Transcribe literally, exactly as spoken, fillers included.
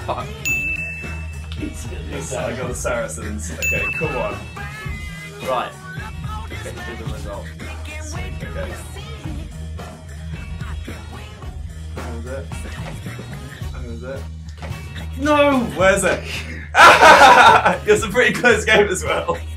Fuck. Yes, I got the Saracens. Okay, come on. Right. Get the result. Okay. How was it? How was it? No! Where's it? It's a pretty close game as well.